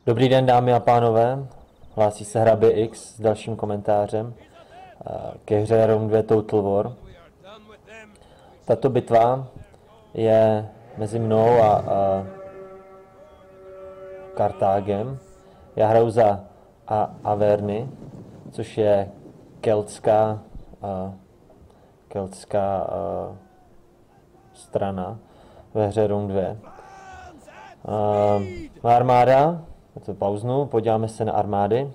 Dobrý den, dámy a pánové. Hlásí se Hrabě X s dalším komentářem ke hře Rome 2 Total War. Tato bitva je mezi mnou a Kartágem. Já hraju za Averny, což je keltská strana ve hře Rome 2. Má armáda, to pauznu, podíváme se na armády.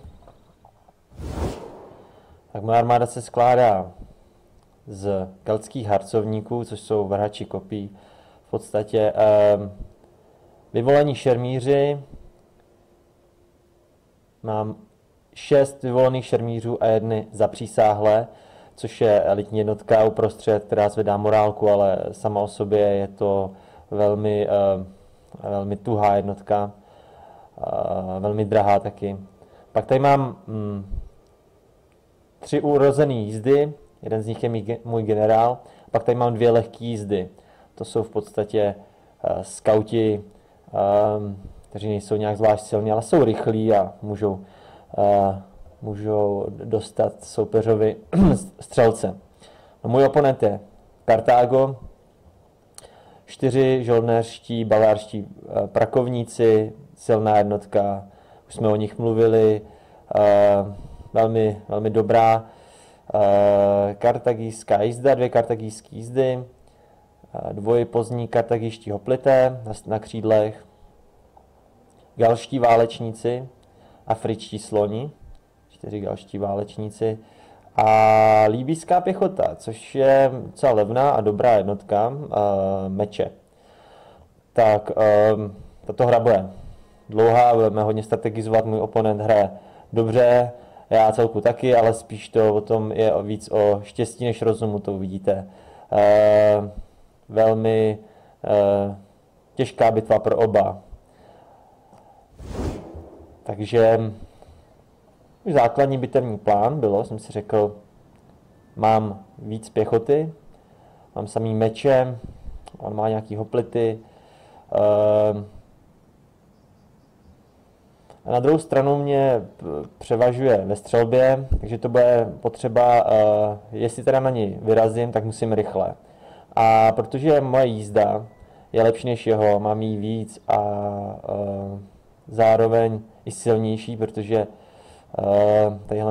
Tak moje armáda se skládá z keltských harcovníků, což jsou vrhači kopí. V podstatě vyvolení šermíři. Mám 6 vyvolených šermířů a jedny zapřísáhlé, což je elitní jednotka uprostřed, která zvedá morálku, ale sama o sobě je to velmi tuhá jednotka, velmi drahá taky. Pak tady mám 3 urozený jízdy, jeden z nich je můj generál, pak tady mám 2 lehké jízdy. To jsou v podstatě skauti, kteří nejsou nějak zvlášť silní, ale jsou rychlí a můžou dostat soupeřovi střelce. No, můj oponent je Kartágo, 4 žoldnéřští, bavárští prakovníci, silná jednotka, už jsme o nich mluvili, velmi dobrá. Kartagijská jízda, 2 kartagijské jízdy, 2 pozdní kartagijští hoplité na křídlech, galští válečníci, afričtí sloni, 4 galští válečníci a líbijská pěchota, což je docela levná a dobrá jednotka, meče. Tak, tato hra bude dlouhá, budeme hodně strategizovat, můj oponent hraje dobře, já celku taky, ale spíš to o tom je víc o štěstí než rozumu, to uvidíte. Velmi těžká bitva pro oba. Takže můj základní bitevní plán bylo, jsem si řekl, mám víc pěchoty, mám samý meče, on má nějaký hoplity. A na druhou stranu mě převažuje ve střelbě, takže to bude potřeba, jestli teda na něj vyrazím, tak musím rychle. A protože moje jízda je lepší než jeho, mám jí víc a zároveň i silnější, protože tadyhle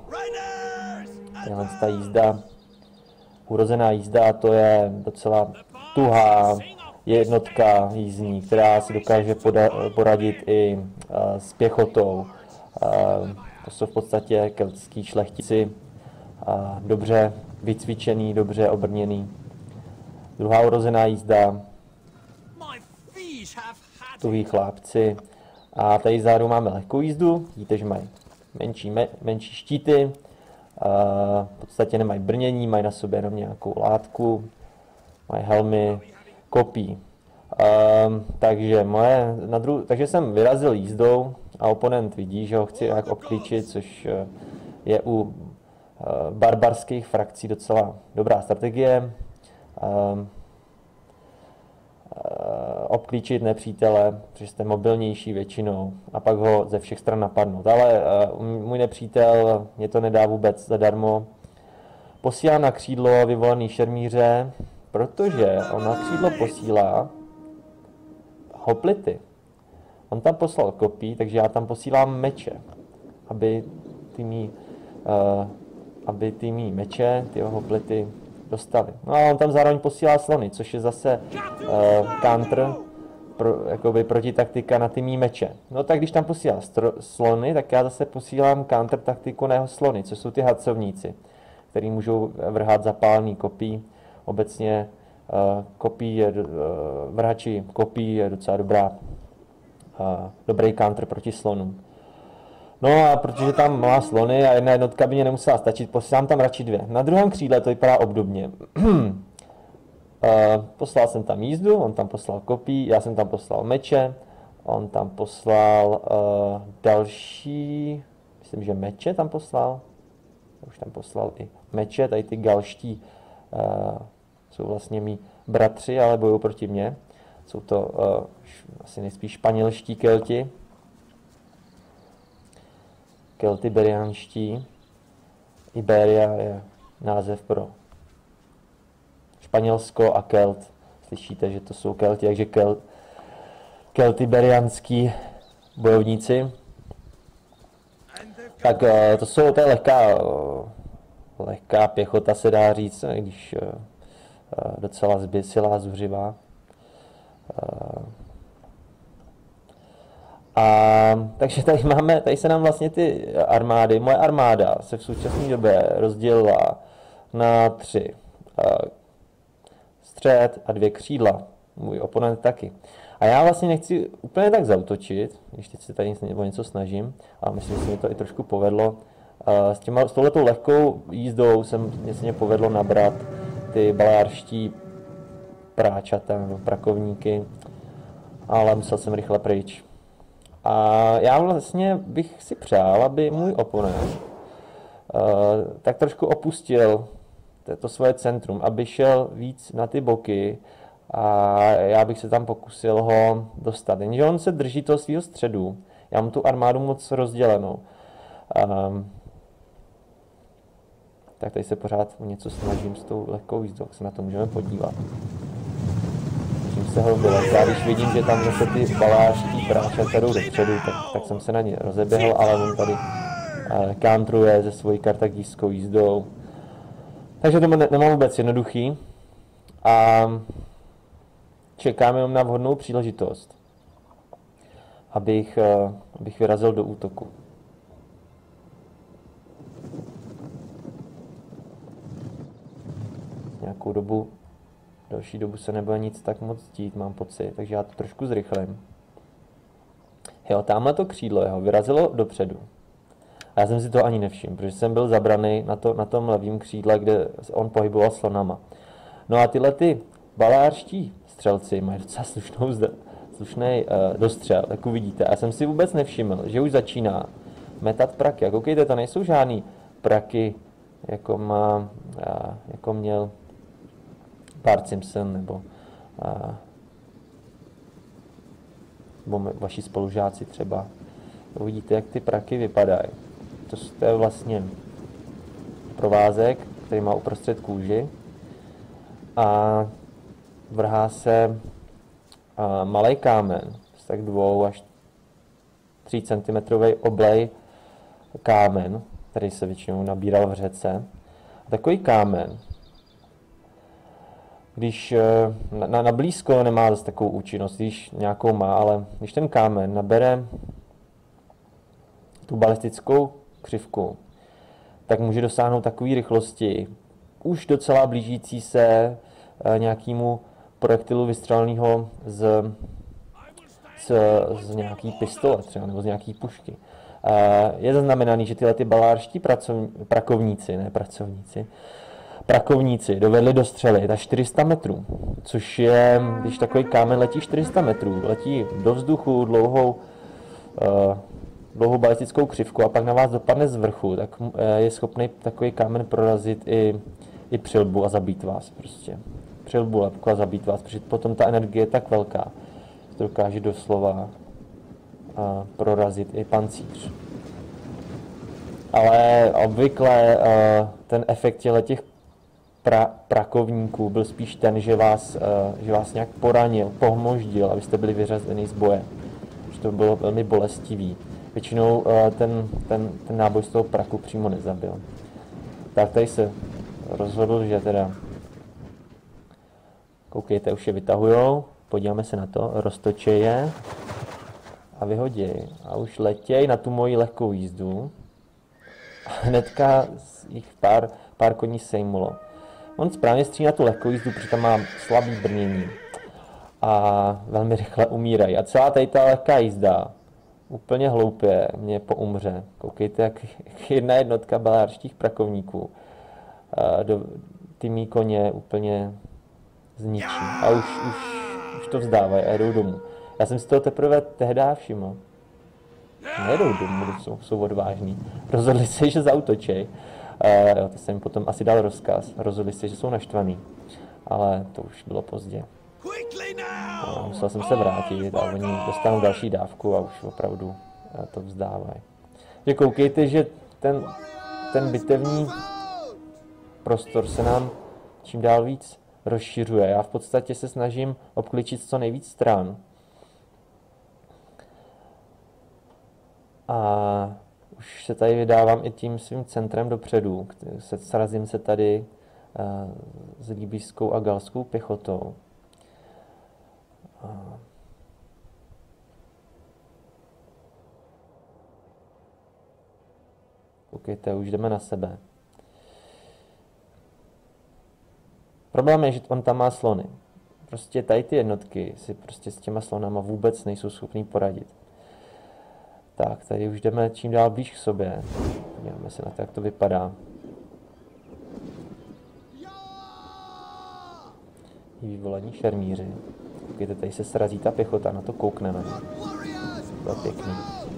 jízda, urozená jízda, to je docela tuhá jednotka jízdní, která si dokáže poradit i s pěchotou. To jsou v podstatě keltský šlechtici, dobře vycvičený, dobře obrněný. Druhá urozená jízda, tuhý chlápci. A tady vzadu máme lehkou jízdu, vidíte, že mají menší štíty, v podstatě nemají brnění, mají na sobě jenom nějakou látku, mají helmy, kopí. Takže jsem vyrazil jízdou a oponent vidí, že ho chci jak obklíčit, což je u barbarských frakcí docela dobrá strategie. Obklíčit nepřítele, protože jste mobilnější většinou a pak ho ze všech stran napadnout. Ale můj nepřítel mě to nedá vůbec zadarmo. Posílá na křídlo vyvolený šermíře, protože on na křídlo posílá hoplity. On tam poslal kopí, takže já tam posílám meče, aby ty mý meče, ty hoplity dostali. No a on tam zároveň posílá slony, což je zase counter, jakoby protitaktika na ty mý meče. No tak když tam posílá slony, tak já zase posílám counter taktiku na jeho slony, což jsou ty harcovníci, který můžou vrhat zapálený kopí. Obecně vrhači kopí je docela dobrý counter proti slonům. No a protože tam má slony a jedna jednotka by mě nemusela stačit, posílám tam radši 2. Na druhém křídle to vypadá obdobně. Poslal jsem tam jízdu, on tam poslal kopí, já jsem tam poslal meče, on tam poslal další, myslím, že meče tam poslal. Už tam poslal i meče, tady ty galští jsou vlastně mý bratři, ale bojují proti mně. Jsou to asi nejspíš španělští kelti. keltiberiánští. Iberia je název pro Španělsko a Kelt. Slyšíte, že to jsou Kelti, takže keltiberiánský bojovníci. Tak to je lehká pěchota, se dá říct, když docela zběsilá, zuřivá. Takže tady se nám vlastně ty armády, moje armáda se v současné době rozdělila na 3 střed a 2 křídla. Můj oponent taky. A já vlastně nechci úplně tak zaútočit, když teď se tady o něco snažím, a myslím, že se mi to i trošku povedlo. S touhletou lehkou jízdou mě povedlo nabrat ty baleárští práčata nebo prakovníky, ale musel jsem rychle pryč. A já vlastně bych si přál, aby můj oponent tak trošku opustil to svoje centrum, aby šel víc na ty boky a já bych se tam pokusil ho dostat. Jenže on se drží toho svého středu, já mám tu armádu moc rozdělenou. Tak tady se pořád něco snažím s tou lehkou jízdou, se na to můžeme podívat. Se ho vylet. Když vidím, že tam zase ty baláští práčata jdou dopředu, tak jsem se na ně rozeběhl, ale on tady kantruje se svojí kartagijskou jízdou. Takže to nemám vůbec jednoduchý a čekám jenom na vhodnou příležitost, abych vyrazil do útoku. Nějakou další dobu se nebude nic tak moc dít, mám pocit, takže já to trošku zrychlím. Jo, tamhle to křídlo jeho vyrazilo dopředu. A já jsem si to ani nevšiml, protože jsem byl zabraný na tom levém křídle, kde on pohyboval slonama. No a tyhle ty balárští střelci mají docela slušný dostřel, tak uvidíte. A já jsem si vůbec nevšiml, že už začíná metat praky. A koukejte, to nejsou žádný praky, jako měl Bart Simpson nebo vaši spolužáci třeba. Uvidíte, jak ty praky vypadají. To je vlastně provázek, který má uprostřed kůži a vrhá se malý kámen, tak 2 až 3 cm oblej kámen, který se většinou nabíral v řece. A takový kámen, když na blízko nemá zase takovou účinnost, když nějakou má, ale když ten kámen nabere tu balistickou křivku, tak může dosáhnout takové rychlosti, už docela blížící se nějakému projektilu vystřeleného z nějaký pistole třeba, nebo z nějaký pušky. Je zaznamenaný, že tyhle ty balárští prakovníci dovedli dostřelit až 400 metrů, což je, když takový kámen letí 400 metrů, letí do vzduchu dlouhou balistickou křivku a pak na vás dopadne z vrchu, tak je schopný takový kámen prorazit i přilbu a zabít vás prostě. Přilbu, lepku a zabít vás, protože potom ta energie je tak velká, že to dokáže doslova prorazit i pancíř. Ale obvykle ten efekt těch prakovníků byl spíš ten, že vás nějak poranil, pohmoždil, abyste byli vyřazeni z boje. Že to bylo velmi bolestivý. Většinou ten náboj z toho praku přímo nezabil. Tak tady se rozhodl, že teda koukejte, už je vytahujou, podíváme se na to, roztočí je a vyhodí. A už letěj na tu moji lehkou jízdu. A hnedka jich pár koní sejmulo. On správně střílí na tu lehkou jízdu, protože tam má slabý brnění. A velmi rychle umírají. A celá tady ta lehká jízda úplně hloupě mě poumře. Koukejte, jak jedna jednotka balárštích prakovníků ty mý koně úplně zničí. A už to vzdávají a jedou domů. Já jsem si toho teprve tehdy všiml. Nejedou domů, jsou odvážní. Rozhodli se, že zaútočej. To jsem potom asi dal rozkaz. Rozhodli se, že jsou naštvaný. Ale to už bylo pozdě. Musel jsem se vrátit a oni dostanou další dávku a už opravdu to vzdávají. že koukejte, že ten bitevní prostor se nám čím dál víc rozšiřuje. Já v podstatě se snažím obklíčit co nejvíc stran. A už se tady vydávám i tím svým centrem dopředu. Srazím se tady s líbijskou a galskou pěchotou. Koukejte, už jdeme na sebe. Problém je, že on tam má slony. Prostě tady ty jednotky si prostě s těma slonama vůbec nejsou schopný poradit. Tak, tady už jdeme čím dál blíž k sobě. Podíváme se na to, jak to vypadá. Vyvolaní šermíři. Koukejte, tady se srazí ta pěchota, na to koukneme. To je pěkný.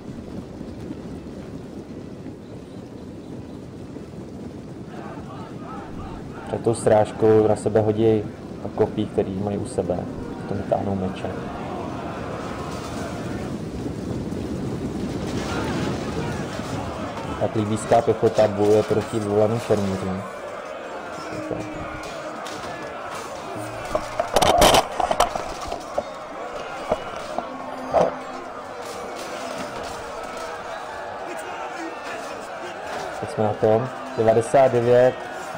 Před tou strážkou na sebe hodí kopí, který mají u sebe. To vytáhnou meče. Tak líbijská pěchota bojuje proti vyvolaným šermířům. Teď jsme na tom. 99.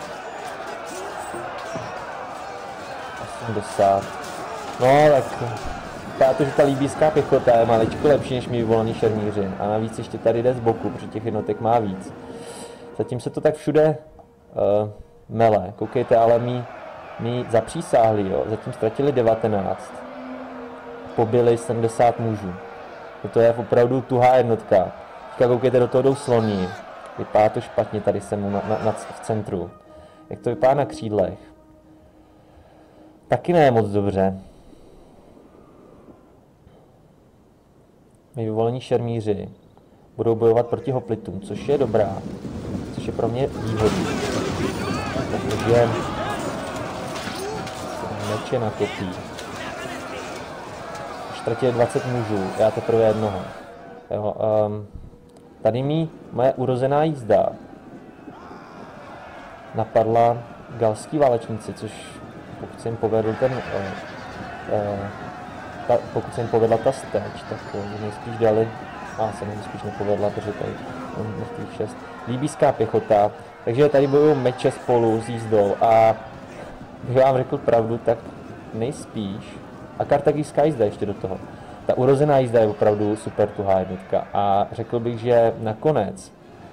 80. No, tak vypadá to, že ta líbijská pěchota je maličko lepší než mý vyvolaný šermíři. A navíc ještě tady jde z boku, protože těch jednotek má víc. Zatím se to tak všude mele. Koukejte, ale mí zapřísáhlí, jo. Zatím ztratili 19. Pobili 70 mužů. To je opravdu tuhá jednotka. Teďka koukejte, do toho jdou sloni. Vypadá to špatně tady se mu v centru. Jak to vypadá na křídlech? Taky ne moc dobře. Mí vyvolení šermíři budou bojovat proti hoplitům, což je dobrá, což je pro mě výhodný. Protože meče na kopí. Ztratili 20 mužů, já teprve jednoho. Jo, tady moje urozená jízda napadla galský válečníci, což pokud se jim povedl pokud se jim povedla ta steč, tak nejspíš dali, se nejspíš nepovedla, protože tady mrtvých 6. Líbijská pěchota, takže tady bojují meče spolu s jízdou a když vám řekl pravdu, tak nejspíš, a kartagijská jízda ještě do toho. Ta urozená jízda je opravdu super tuhá jednotka a řekl bych, že nakonec,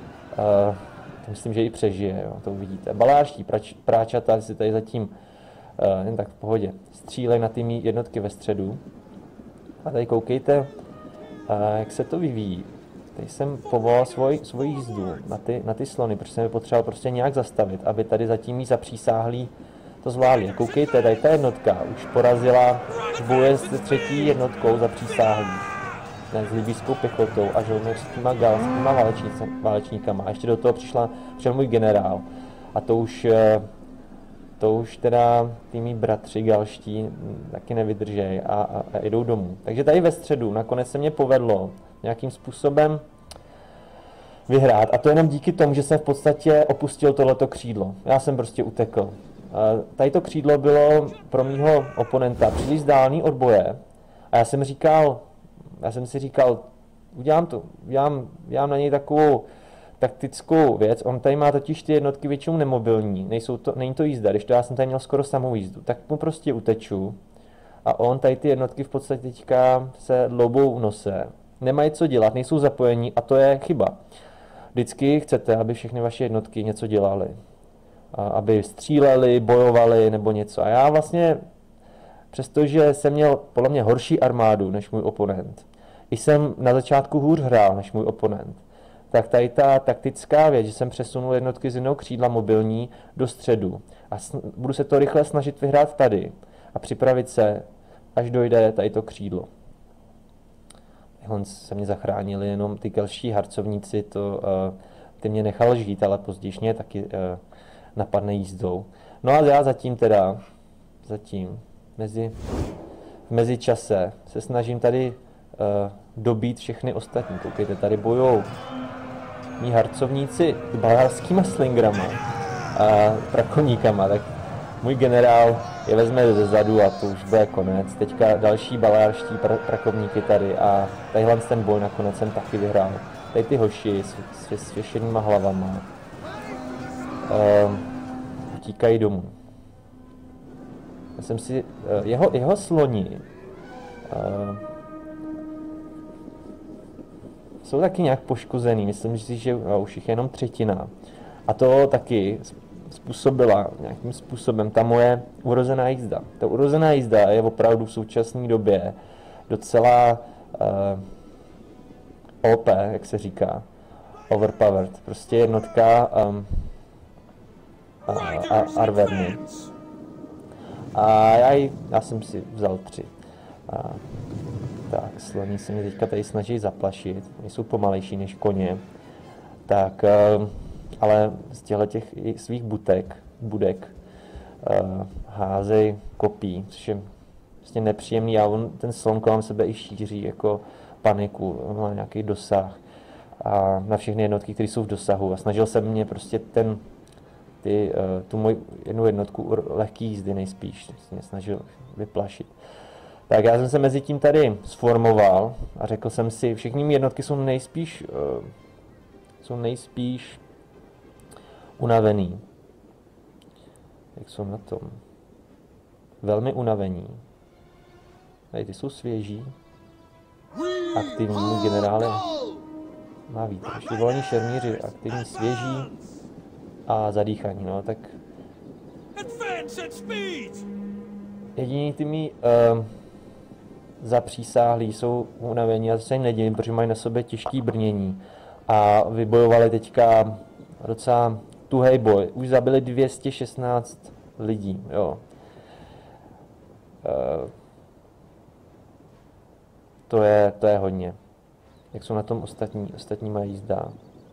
myslím, že i přežije, jo, to uvidíte. Baláští práčata si tady zatím jen tak v pohodě střílej na ty jednotky ve středu. A tady koukejte, jak se to vyvíjí. Tady jsem povolal svoji jízdu na ty slony, protože jsem je potřeboval prostě nějak zastavit, aby tady zatím jí zapřísáhlí to zvládli. A koukejte, tady ta jednotka už porazila, bojuje s třetí jednotkou zapřísáhlí. Ne, s libijskou pěchotou a žolnéřskýma galskýma válečníkama. A ještě do toho přišel můj generál. A to už teda ty mý bratři galští taky nevydržej a jdou domů. Takže tady ve středu nakonec se mě povedlo nějakým způsobem vyhrát. A to jenom díky tomu, že jsem v podstatě opustil tohleto křídlo. Já jsem prostě utekl. Tady to křídlo bylo pro mýho oponenta příliš vzdálený od boje. A já jsem si říkal, udělám na něj takovou taktickou věc. On tady má totiž ty jednotky většinou nemobilní, není to jízda, když to já jsem tady měl skoro samou jízdu, tak mu prostě uteču a on tady ty jednotky v podstatě teďka se dloubou v nose. Nemají co dělat, nejsou zapojení a to je chyba. Vždycky chcete, aby všechny vaše jednotky něco dělaly. Aby stříleli, bojovali nebo něco. A já vlastně, přestože jsem měl podle mě horší armádu než můj oponent, i jsem na začátku hůř hrál než můj oponent, tak tady ta taktická věc, že jsem přesunul jednotky z jednoho křídla mobilní do středu a budu se to rychle snažit vyhrát tady a připravit se, až dojde tady to křídlo. Se mě zachránili jenom ty kelští harcovníci, ty mě nechal žít, ale později mě taky napadne jízdou. No a já zatím v mezičase se snažím tady dobít všechny ostatní. Koukejte, tady bojujou mí harcovníci s balearskýma slingrama a prakoníkama, tak můj generál je vezme ze zadu a to už bude konec. Teďka další balearští prakovníky tady a tadyhle ten boj nakonec jsem taky vyhrál. Tady ty hoši s svěšenýma hlavama utíkají domů. Já jsem si, jeho sloni jsou taky nějak poškozený, myslím si, že už jich je jenom třetina. A to taky způsobila nějakým způsobem ta moje urozená jízda. Ta urozená jízda je opravdu v současné době docela OP, jak se říká, overpowered. Prostě jednotka Arverny. A já jsem si vzal 3. Tak, sloni se mi teďka tady snaží zaplašit, jsou pomalejší než koně. Tak, ale z těch svých budek házej kopí, což je vlastně nepříjemný a ten slon kolem sebe i šíří jako paniku, on má nějaký dosah a na všechny jednotky, které jsou v dosahu a snažil se mě prostě tu moji jednu jednotku lehký jízdy nejspíš mě snažil vyplašit. Tak já jsem se mezi tím tady sformoval a řekl jsem si, všechny mý jednotky jsou nejspíš unavený. Jak jsou na tom? Velmi unavení. Tady ty jsou svěží. Aktivní, můj generál má víc. Vyvolení šermíři, aktivní, svěží a zadýchaní, no tak jediný ty mý zapřísáhlí jsou unavení, já se jim nedivím, protože mají na sobě těžký brnění a vybojovali teďka docela tuhej boj. Už zabili 216 lidí, jo. To je hodně. Jak jsou na tom ostatní mají jízda?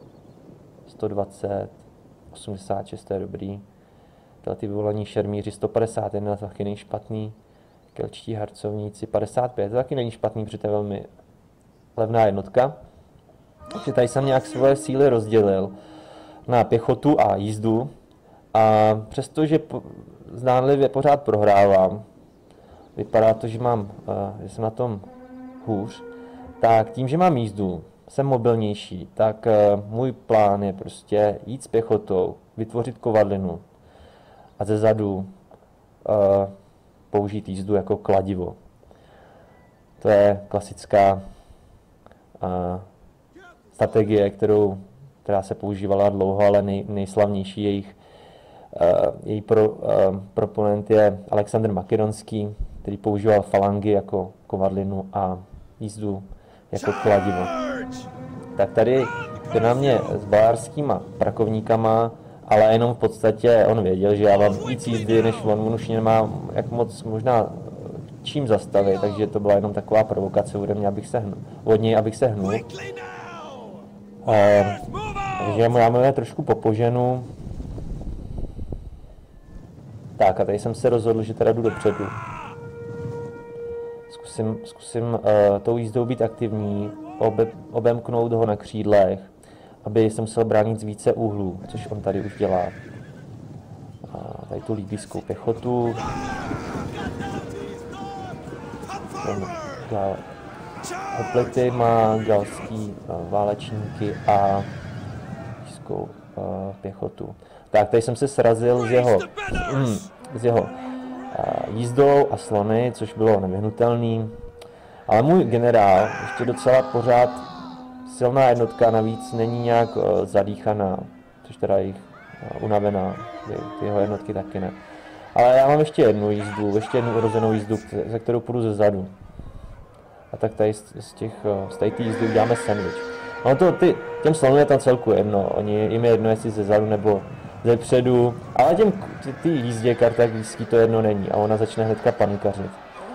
120, 86, to je dobrý. Tyhle ty vyvolení šermíři 151, to taky není špatný. Kelčtí harcovníci 55, to taky není špatný, protože to je velmi levná jednotka. Takže tady jsem nějak svoje síly rozdělil na pěchotu a jízdu. A přestože zdánlivě pořád prohrávám, vypadá to, že jsem na tom hůř, tak tím, že mám jízdu, jsem mobilnější, tak můj plán je prostě jít s pěchotou, vytvořit kovadlinu a ze zadu použít jízdu jako kladivo. To je klasická strategie, která se používala dlouho, ale nejslavnější její proponent je Alexandr Makedonský, který používal falangy jako kovadlinu a jízdu jako kladivo. Tak tady je na mě s balearskýma prakovníkama, ale jenom v podstatě on věděl, že já mám víc jízdy, než on už nemá jak moc možná čím zastavit, takže to byla jenom taková provokace ode mě, od něj, abych se hnul. Takže já mu je trošku popoženu. Tak a tady jsem se rozhodl, že teda jdu dopředu. Zkusím tou jízdou být aktivní, obemknout ho na křídlech, aby jsem musel bránit z více úhlů, což on tady už dělá. A tady tu líbískou pěchotu. Hoplity má galský válečníky a líbískou pěchotu. Tak, tady jsem se srazil s jeho jízdou a slony, což bylo nevyhnutelný. Ale můj generál ještě docela pořád silná jednotka, navíc není nějak zadýchaná, což teda jich unavená, ty jeho jednotky taky ne. Ale já mám ještě jednu urozenou jízdu, za kterou půjdu ze zadu. A tak tady z té jízdy uděláme sandwich. No těm slonům je tam celku jedno, jim je jedno, jestli ze zadu nebo ze předu, ale ty jízdě kartagijský to jedno není a ona začne hnedka panikařit.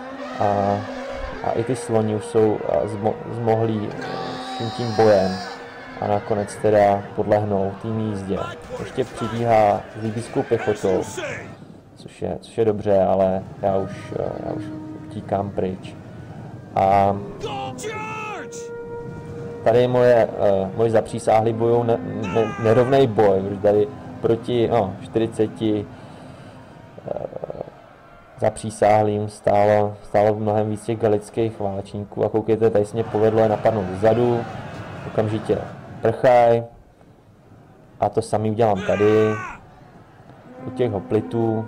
A i ty sloni už jsou zmohlí vším tím bojem a nakonec teda podlehnou tým jízdě. Ještě přibíhá s líbískou pěchotou, což je dobře, ale já už utíkám pryč. A tady moji zapřísáhlí bojují nerovnej boj, protože tady proti 40 zapřísáhlým stálo mnohem víc těch galických válečníků a koukejte, tady se mě povedlo je napadnout zezadu, okamžitě prchaj a to samý udělám tady u těch hoplitů.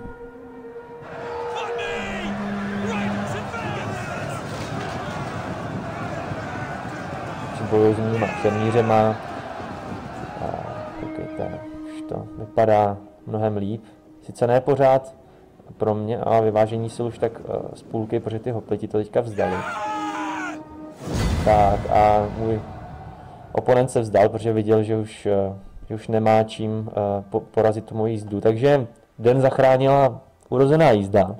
Bojuju s mýma šermířema a koukejte, už to vypadá mnohem líp. Sice ne pořád pro mě, ale vyvážení sil už tak z půlky, protože ty hopliti to teďka vzdali. Tak a můj oponent se vzdal, protože viděl, že už nemá čím porazit tu moji jízdu. Takže den zachránila urozená jízda.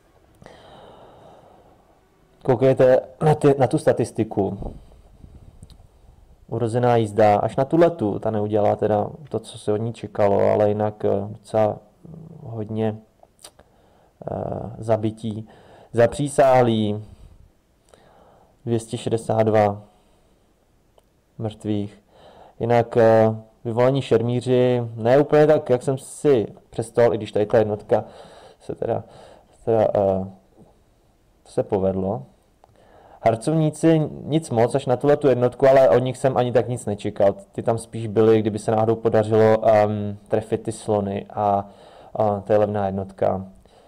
Koukejte na tu statistiku. Urozená jízda, až na tuhletu, ta neudělala teda to, co se od ní čekalo, ale jinak docela hodně zabití. Zapřísáhlí 262 mrtvých. Jinak vyvolení šermíři, ne úplně tak, jak jsem si představil, i když tady ta jednotka se teda se povedlo. Harcovníci nic moc, až na tu jednotku, ale od nich jsem ani tak nic nečekal. Ty tam spíš byly, kdyby se náhodou podařilo trefit ty slony a to je levná jednotka.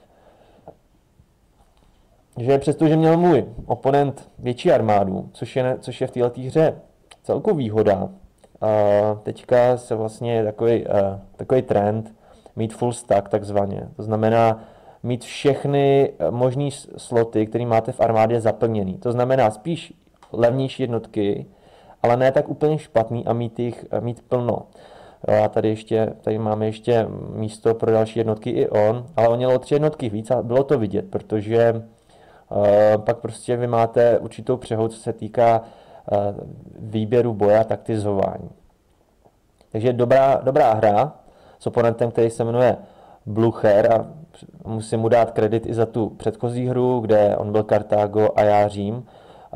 Že přestože měl můj oponent větší armádu, což je v této hře celkou výhoda, teďka se vlastně je takový trend mít full stack takzvaně. To znamená mít všechny možné sloty, které máte v armádě zaplněný. To znamená spíš levnější jednotky, ale ne tak úplně špatný a mít plno. A tady máme ještě místo pro další jednotky i ale on měl o 3 jednotky víc a bylo to vidět, protože pak prostě vy máte určitou přehodu, co se týká výběru boje a taktizování. Takže dobrá hra s oponentem, který se jmenuje Blucher a musím mu dát kredit i za tu předchozí hru, kde on byl Kartágo a já Řím.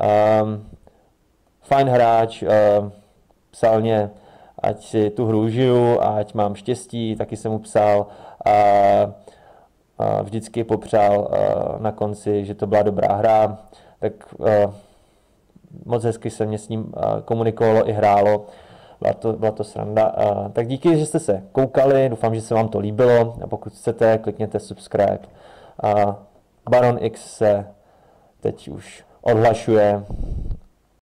Fajn hráč, psal mě, ať si tu hru užiju, ať mám štěstí, taky jsem mu psal a vždycky popřál na konci, že to byla dobrá hra, tak moc hezky se mě s ním komunikovalo i hrálo. Byla to sranda. Tak díky, že jste se koukali, doufám, že se vám to líbilo a pokud chcete, klikněte subscribe. Baron X se teď už odhlašuje.